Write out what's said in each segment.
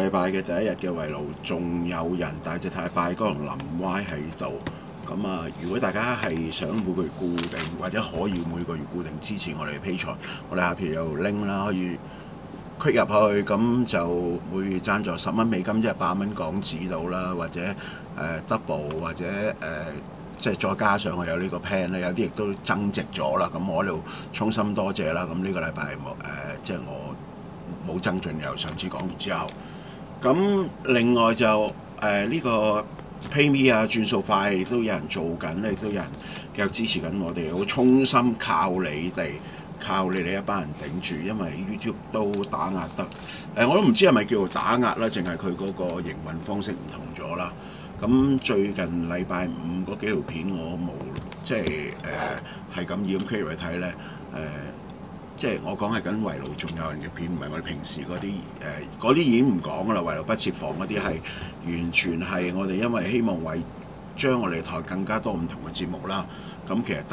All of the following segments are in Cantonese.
禮拜嘅第一日嘅圍爐仲有人大隻太拜哥同林歪喺度。咁啊，如果大家係想每個月固定或者可以每個月固定支持我哋嘅 Patreon，我哋下邊有 link 啦，可以 click 入去，咁就每月贊助10蚊美金，即係8蚊港紙到啦，或者double 或者即係再加上我有呢個 plan 咧，有啲亦都增值咗啦。咁我喺度衷心多謝啦。咁呢個禮拜即係我冇增進，由上次講完之後。咁另外就呢個 PayMe 啊，轉數快亦都有人做緊咧，亦都有人繼續支持緊我哋，好衷心靠你哋。靠你哋一班人頂住，因為 YouTube 都打壓得，我都唔知係咪叫做打壓啦，淨係佢嗰個營運方式唔同咗啦。咁最近禮拜五嗰幾條片我冇，即係係咁以咁 click 嚟睇咧，即係我講係緊圍爐仲有人嘅片，唔係我哋平時嗰啲已經唔講噶啦，圍爐不設防嗰啲係完全係我哋因為希望為將我哋台更加多唔同嘅節目啦，咁其實得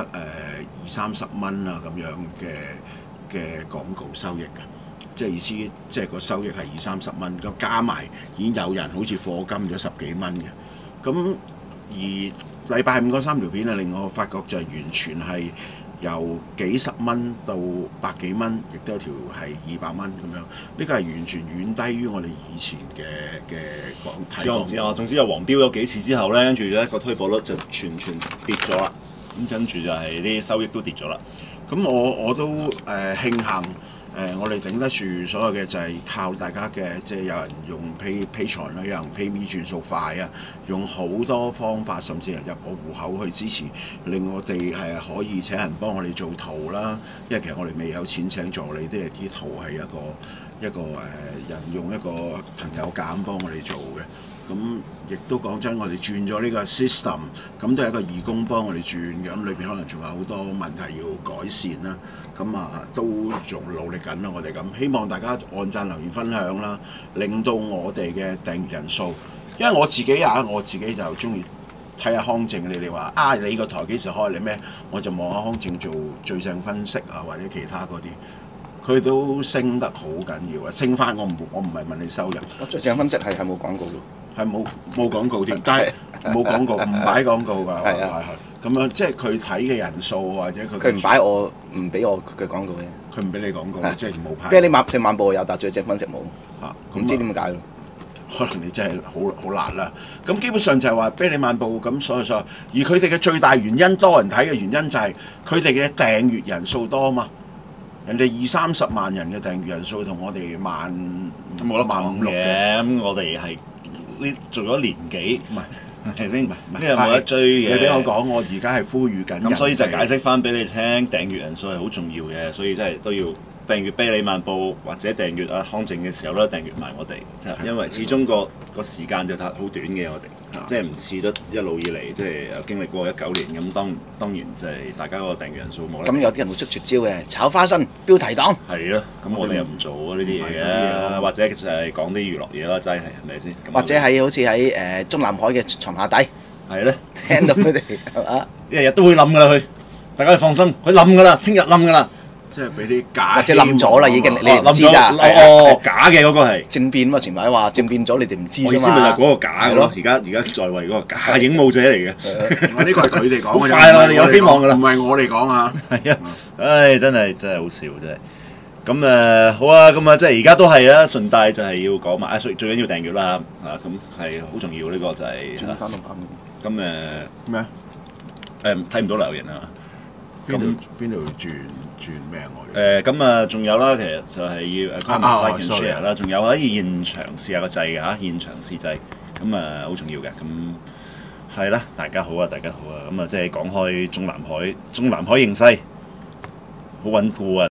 20-30蚊啊咁樣嘅廣告收益嘅，即係意思即係個收益係20-30蚊，咁加埋已經有人好似課金咗10幾蚊嘅，咁而禮拜五嗰3條片啊，令我發覺就係完全係由幾十蚊到百幾蚊，亦都有條係200蚊咁樣。呢個係完全遠低於我哋以前嘅講睇。 我總之有黃標咗幾次之後咧，跟住咧個推播率就全跌咗啦。咁跟住就係啲收益都跌咗啦。 咁我都慶幸我哋頂得住所有嘅就係靠大家嘅，即係有人用 Patreon 啦，有人 PayMe 轉數快啊，用好多方法，甚至係入我戶口去支持，令我哋係可以請人幫我哋做圖啦。因為其實我哋未有錢請助理，啲圖係一個人用一個朋友價幫我哋做嘅。咁亦都講真，我哋轉咗呢個 system， 咁都係一個義工幫我哋轉嘅，咁裏邊可能仲有好多問題要改善啦。咁都仲努力緊啦，我哋咁希望大家按讚、留言、分享啦，令到我哋嘅訂閱人數，因為我自己就中意睇下康正，你哋話你個台幾時開你咩，我就望下康正做最正分析啊，或者其他嗰啲，佢都升得好緊要啊！升翻我唔係問你收入， 最正分析係冇廣告咯。 係冇廣告添，但係冇廣告，唔擺廣告㗎，係咁樣，即係佢睇嘅人數或者佢唔俾我嘅廣告嘅， 佢唔俾你廣告，即係冇派。 啤梨漫步有，但最正分析冇唔知點解咯？ 可能你真係好辣啦。咁基本上就係話啤梨漫步咁所以，而佢哋嘅最大原因多人睇嘅原因就係佢哋嘅訂閱人數多嘛。人哋20-30萬人嘅訂閱人數同我哋萬冇得講嘅，咁我哋係。呢做咗年幾，唔係係先，呢個冇得追嘅。 你俾我講，我而家係呼籲緊。 咁所以就解釋翻俾你聽，訂閱人數係好重要嘅，所以真係都要訂閱啤梨漫步或者訂閱康正嘅時候咧，訂閱埋我哋，因為始終個時間就好短嘅，我哋即係唔似得一路以嚟，即係有經歷過19年咁，當然就係大家個訂閱人數冇。 咁有啲人會出絕招嘅，炒花生、標題黨。 係咯，咁我哋又唔做呢啲嘢嘅，或者就係講啲娛樂嘢啦，真係咪先？ 或者係好似喺中南海嘅床下底， 係咧， 聽到佢哋係嘛？ 日日都會冧噶啦，佢大家放心，佢冧噶啦，聽日冧噶啦。 即係俾啲假， 或者冧咗啦已經，你冧知咋？ 假嘅嗰個係政變嘛，前排話政變咗，你哋唔知啫嘛。 我意思咪就係嗰個假嘅咯，而家在位嗰個假影武者嚟嘅。 呢個係佢哋講嘅， 好快啦，你有希望㗎啦， 唔係我哋講啊。 係啊，唉，真係好笑真係。咁好啊，咁即係而家都係啊，順帶就係要講埋最緊要訂閱啦，咁係好重要呢個就係。咁咩啊？ 睇唔到留言啊！ 邊度轉咩我？ 咁仲有啦，其實就係要 comment like and share 啦，仲有可以現場試下個掣嘅嚇，現場試掣，咁好重要嘅，咁係啦，大家好啊，咁即係講開中南海形勢好穩固啊！